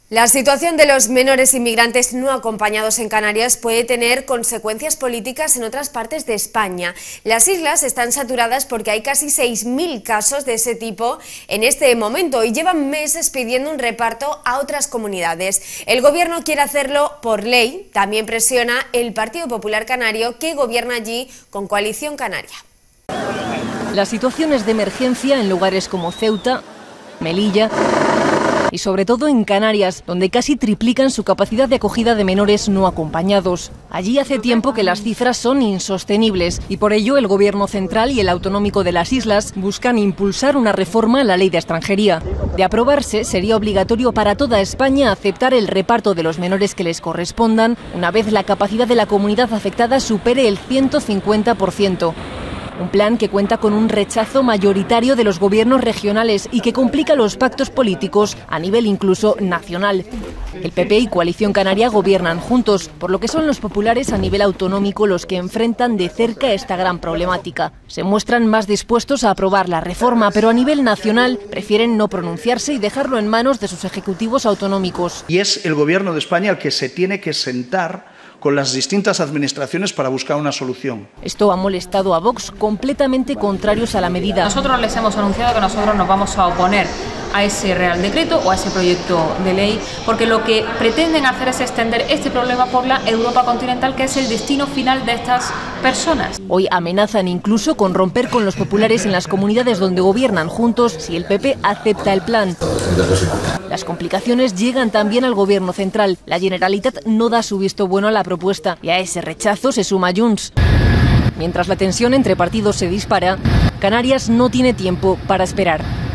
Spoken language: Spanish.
La situación de los menores inmigrantes no acompañados en Canarias puede tener consecuencias políticas en otras partes de España. Las islas están saturadas porque hay casi 6.000 casos de ese tipo en este momento y llevan meses pidiendo un reparto a otras comunidades. El gobierno quiere hacerlo por ley, también presiona el Partido Popular Canario, que gobierna allí con Coalición Canaria. Las situaciones de emergencia en lugares como Ceuta, Melilla y sobre todo en Canarias, donde casi triplican su capacidad de acogida de menores no acompañados. Allí hace tiempo que las cifras son insostenibles y por ello el Gobierno central y el autonómico de las islas buscan impulsar una reforma a la ley de extranjería. De aprobarse, sería obligatorio para toda España aceptar el reparto de los menores que les correspondan una vez la capacidad de la comunidad afectada supere el 150%. Un plan que cuenta con un rechazo mayoritario de los gobiernos regionales y que complica los pactos políticos a nivel incluso nacional. El PP y Coalición Canaria gobiernan juntos, por lo que son los populares a nivel autonómico los que enfrentan de cerca esta gran problemática. Se muestran más dispuestos a aprobar la reforma, pero a nivel nacional prefieren no pronunciarse y dejarlo en manos de sus ejecutivos autonómicos. Y es el Gobierno de España el que se tiene que sentar con las distintas administraciones para buscar una solución. Esto ha molestado a Vox, completamente contrarios a la medida. Nosotros les hemos anunciado que nosotros nos vamos a oponer a ese Real Decreto o a ese proyecto de ley, porque lo que pretenden hacer es extender este problema por la Europa continental, que es el destino final de estas personas. Hoy amenazan incluso con romper con los populares en las comunidades donde gobiernan juntos si el PP acepta el plan. Las complicaciones llegan también al Gobierno central. La Generalitat no da su visto bueno a la propuesta y a ese rechazo se suma Junts. Mientras la tensión entre partidos se dispara, Canarias no tiene tiempo para esperar.